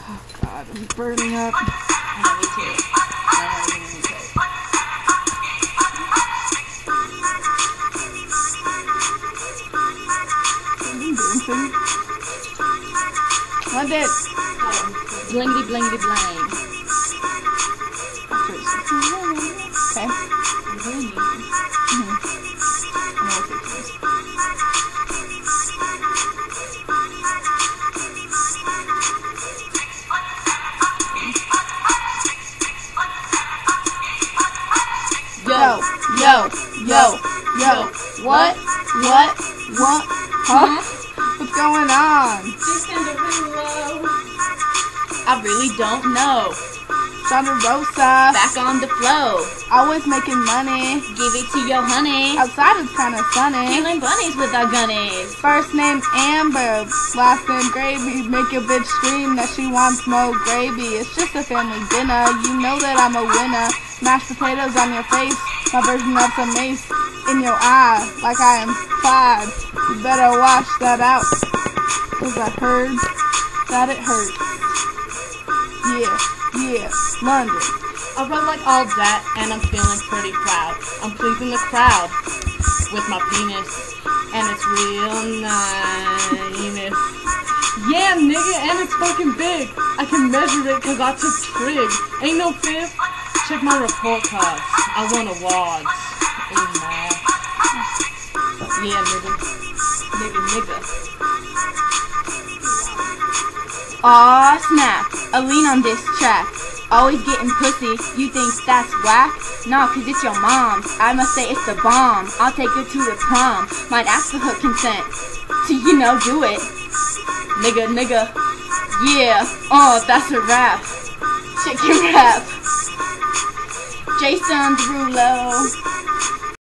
Oh God, I'm burning up. Yeah, me too. What did? Blingity blingity blang. Okay. Yo, yo, yo, yo. What? Huh? What's going on? I really don't know. Shawnderosa. Back on the flow. Always making money. Give it to your honey. Outside it's kind of sunny. Killing bunnies with our gunnays. First name Amber, last name Gravy. Make a bitch scream that she wants more gravy. It's just a family dinner. You know that I'm a winner. Mashed potatoes on your face. My version of some mace in your eye, like I am implied. You better wash that out, 'cause I heard that it hurts. Yeah, London. I run like all that, and I'm feeling pretty proud. I'm pleasing the crowd with my penis, and it's real nice. Yeah, nigga, and it's fucking big. I can measure it 'cause I took trig. Ain't no fib. Check my report cards. I won awards. Yeah, nigga. Aw, snap. Alleen on this track. Always getting pussy. You think that's whack? Nah, 'cause it's your mom's. I must say it's the bomb. I'll take her to the prom. Might ask for her consent to, do it. Nigga. Yeah, that's a rap. Chicken rap. Jason Derulo.